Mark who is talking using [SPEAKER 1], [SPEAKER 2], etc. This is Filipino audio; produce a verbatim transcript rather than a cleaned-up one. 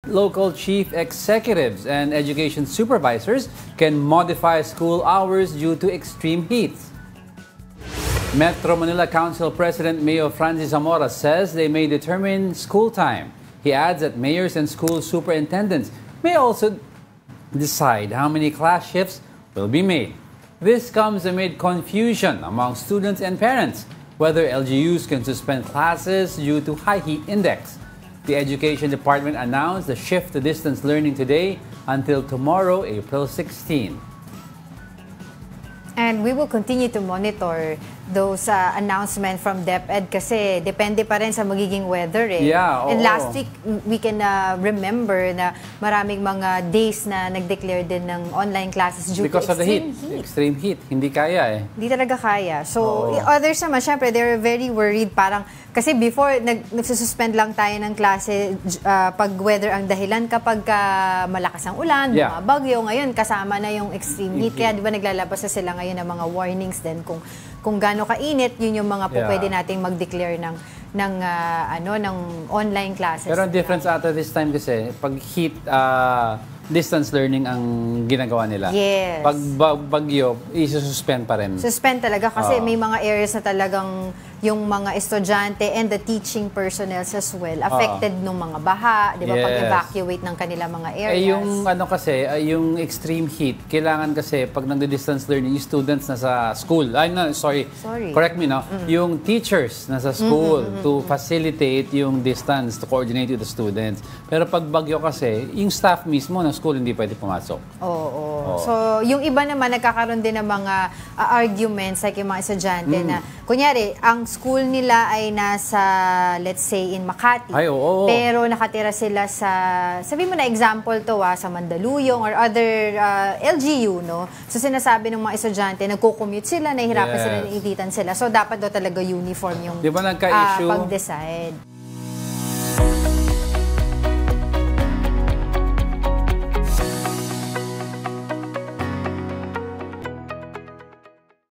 [SPEAKER 1] Local chief executives and education supervisors can modify school hours due to extreme heat. Metro Manila Council President Mayor Francis Zamora says they may determine school time. He adds that mayors and school superintendents may also decide how many class shifts will be made. This comes amid confusion among students and parents whether L G Us can suspend classes due to high heat index. The Education Department announced the shift to distance learning today until tomorrow, April sixteenth.
[SPEAKER 2] And we will continue to monitor those uh, announcements from DepEd kasi depende pa rin sa magiging weather eh.
[SPEAKER 1] Yeah,
[SPEAKER 2] And
[SPEAKER 1] oo.
[SPEAKER 2] last week, we can uh, remember na maraming mga days na nag-declare din ng online classes due
[SPEAKER 1] Because
[SPEAKER 2] to
[SPEAKER 1] of the
[SPEAKER 2] extreme
[SPEAKER 1] heat.
[SPEAKER 2] heat.
[SPEAKER 1] Extreme heat. Hindi kaya eh.
[SPEAKER 2] Hindi talaga kaya. So,
[SPEAKER 1] Oo.
[SPEAKER 2] others naman, syempre, they're very worried. Parang, kasi before, nag, nagsususpend lang tayo ng klase uh, pag weather ang dahilan kapag uh, malakas ang ulan,
[SPEAKER 1] Yeah.
[SPEAKER 2] mga bagyo. Ngayon, kasama na yung extreme heat. Kaya di ba naglalabas na sila ngayon ng mga warnings din kung kung gaano kainit, yun yung mga po
[SPEAKER 1] Yeah.
[SPEAKER 2] pwede nating mag-declare ng ng uh, ano ng online classes.
[SPEAKER 1] Pero ang difference ata this time kasi, pag heat, uh, distance learning ang ginagawa nila.
[SPEAKER 2] Yes.
[SPEAKER 1] Pag ba- bagyo, isususpend pa rin.
[SPEAKER 2] Suspend talaga kasi
[SPEAKER 1] Oo.
[SPEAKER 2] may mga areas na talagang yung mga estudyante and the teaching personnel as well affected nung mga baha, di ba,
[SPEAKER 1] Yes.
[SPEAKER 2] pag-evacuate ng kanila mga areas.
[SPEAKER 1] Eh yung ano kasi, ay yung extreme heat, kailangan kasi pag nagdi-distance learning, yung students na sa school, ay no, sorry,
[SPEAKER 2] Sorry.
[SPEAKER 1] correct me no, yung teachers na sa school to facilitate yung distance, to coordinate with the students. Pero pag bagyo kasi, yung staff mismo ng school hindi pwede pumasok.
[SPEAKER 2] Oo. So, yung iba naman nagkakaroon din ng mga uh, arguments like yung mga estudyante na, kunyari, ang school nila ay nasa, let's say, in Makati.
[SPEAKER 1] Ay, oo.
[SPEAKER 2] Pero nakatira sila sa, sabi mo na example to ah, sa Mandaluyong or other uh, L G U, no? So, sinasabi ng mga estudyante, nagko-commute sila, nahihirapan
[SPEAKER 1] Yes.
[SPEAKER 2] sila, naiititan sila. So, dapat daw talaga uniform yung
[SPEAKER 1] Di ba nagka-issue?
[SPEAKER 2] ah, pag-decide.